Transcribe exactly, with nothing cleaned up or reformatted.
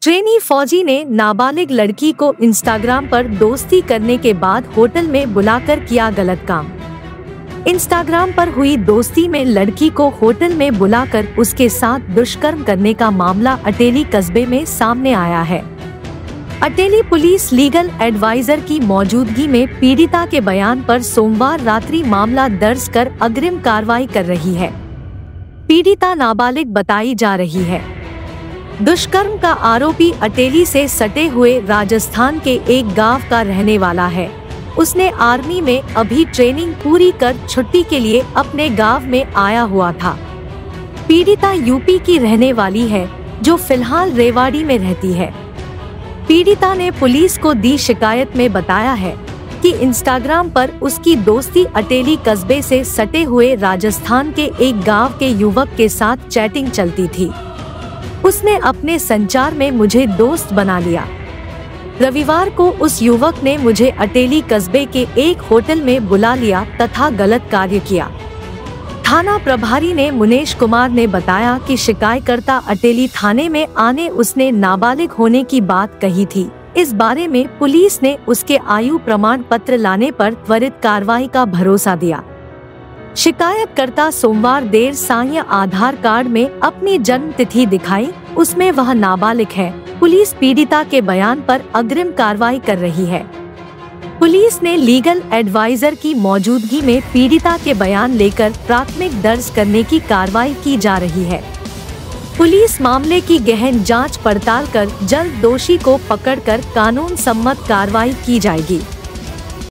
Trainee फौजी ने नाबालिग लड़की को इंस्टाग्राम पर दोस्ती करने के बाद होटल में बुलाकर किया गलत काम। इंस्टाग्राम पर हुई दोस्ती में लड़की को होटल में बुलाकर उसके साथ दुष्कर्म करने का मामला अटेली कस्बे में सामने आया है। अटेली पुलिस लीगल एडवाइजर की मौजूदगी में पीड़िता के बयान पर सोमवार रात्रि मामला दर्ज कर अग्रिम कार्रवाई कर रही है। पीड़िता नाबालिग बताई जा रही है। दुष्कर्म का आरोपी अटेली से सटे हुए राजस्थान के एक गांव का रहने वाला है। उसने आर्मी में अभी ट्रेनिंग पूरी कर छुट्टी के लिए अपने गांव में आया हुआ था। पीड़िता यूपी की रहने वाली है, जो फिलहाल रेवाड़ी में रहती है। पीड़िता ने पुलिस को दी शिकायत में बताया है कि इंस्टाग्राम पर उसकी दोस्ती अटेली कस्बे से सटे हुए राजस्थान के एक गांव के युवक के साथ चैटिंग चलती थी। उसने अपने संचार में मुझे दोस्त बना लिया। रविवार को उस युवक ने मुझे अटेली कस्बे के एक होटल में बुला लिया तथा गलत कार्य किया। थाना प्रभारी ने मुनेश कुमार ने बताया कि शिकायतकर्ता अटेली थाने में आने उसने नाबालिग होने की बात कही थी। इस बारे में पुलिस ने उसके आयु प्रमाण पत्र लाने पर त्वरित कार्रवाई का भरोसा दिया। शिकायतकर्ता सोमवार देर सांय आधार कार्ड में अपनी जन्म तिथि दिखाई, उसमें वह नाबालिग है। पुलिस पीड़िता के बयान पर अग्रिम कार्रवाई कर रही है। पुलिस ने लीगल एडवाइजर की मौजूदगी में पीड़िता के बयान लेकर प्राथमिक दर्ज करने की कार्रवाई की जा रही है। पुलिस मामले की गहन जांच पड़ताल कर जल्द दोषी को पकड़कर कानून सम्मत कार्रवाई की जाएगी।